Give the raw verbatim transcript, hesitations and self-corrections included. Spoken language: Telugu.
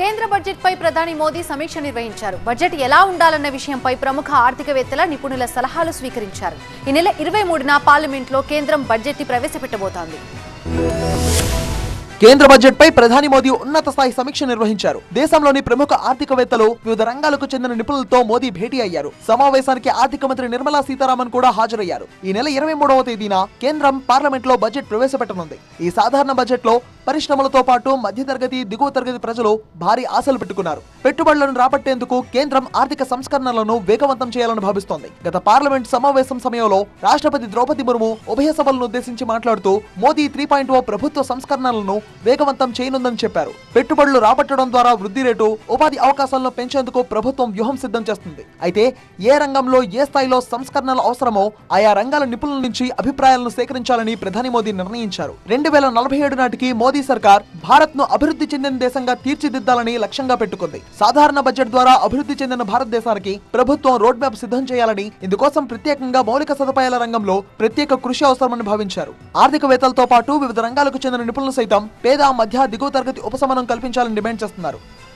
కేంద్ర బడ్జెట్ పై ప్రధాని మోదీ సమీక్ష నిర్వహించారు. బడ్జెట్ ఎలా ఉండాలన్న విషయంపై ప్రముఖ ఆర్థికవేత్తల నిపుణుల సలహాలు స్వీకరించారు. ఈ నెల ఇరవై మూడున పార్లమెంట్లో కేంద్రం బడ్జెట్ ని ప్రవేశపెట్టబోతోంది. కేంద్ర బడ్జెట్ పై ప్రధాని మోదీ ఉన్నత స్థాయి సమీక్ష నిర్వహించారు. దేశంలోని ప్రముఖ ఆర్థికవేత్తలు, వివిధ రంగాలకు చెందిన నిపుణులతో మోదీ భేటీ అయ్యారు. సమావేశానికి ఆర్థిక మంత్రి నిర్మలా సీతారామన్ కూడా హాజరయ్యారు. ఈ నెల ఇరవై మూడవ తేదీన కేంద్రం పార్లమెంట్ లో బడ్జెట్ ప్రవేశపెట్టనుంది. ఈ సాధారణ బడ్జెట్ లో పరిశ్రమలతో పాటు మధ్యతరగతి, దిగువ తరగతి ప్రజలు భారీ ఆశలు పెట్టుకున్నారు. పెట్టుబడులను రాబట్టేందుకు కేంద్రం ఆర్థిక సంస్కరణలను వేగవంతం చేయాలని భావిస్తోంది. గత పార్లమెంట్ సమావేశం సమయంలో రాష్ట్రపతి ద్రౌపది ముర్ము ఉభయ సభలను ఉద్దేశించి మాట్లాడుతూ మోదీ త్రీ పాయింట్ ఓ ప్రభుత్వ సంస్కరణలను వేగవంతం చేయనుందని చెప్పారు. పెట్టుబడులు రాబట్టడం ద్వారా వృద్ధి రేటు, ఉపాధి అవకాశాలను పెంచేందుకు ప్రభుత్వం వ్యూహం సిద్ధం చేస్తుంది. అయితే ఏ రంగంలో ఏ స్థాయిలో సంస్కరణలు అవసరమో ఆయా రంగాల నిపుణుల నుంచి అభిప్రాయాలను సేకరించాలని ప్రధాని మోదీ నిర్ణయించారు. రెండు వేల నలభై ఏడు నాటికి మోదీ సర్కార్ భారత్ ను అభివృద్ధి చెందిన దేశంగా తీర్చిదిద్దాలని లక్ష్యంగా పెట్టుకుంది. సాధారణ బడ్జెట్ ద్వారా అభివృద్ధి చెందిన భారతదేశానికి ప్రభుత్వం రోడ్ మ్యాప్ సిద్ధం చేయాలని, ఇందుకోసం ప్రత్యేకంగా మౌలిక సదుపాయాల రంగంలో ప్రత్యేక కృషి అవసరమని భావించారు. ఆర్థికవేత్తలతో పాటు వివిధ రంగాలకు చెందిన నిపుణులు సైతం పేద, మధ్య, దిగువ తరగతి ఉపశమనం కల్పించాలని డిమాండ్ చేస్తున్నారు.